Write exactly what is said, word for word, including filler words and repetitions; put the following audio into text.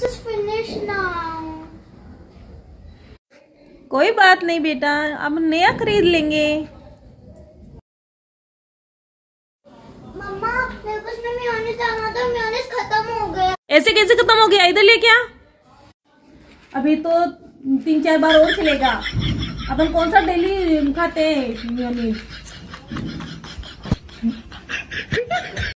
is finished now. कोई बात नहीं बेटा, अब नया खरीद लेंगे। मम्मा मेरे को इसमें मेयोनीज डालना था, मेयोनीज खत्म हो गया। ऐसे कैसे खत्म हो गया? इधर ले क्या? अभी तो तीन चार बार और चलेगा। अपन कौन सा डेली खाते हैं मेयोनीज?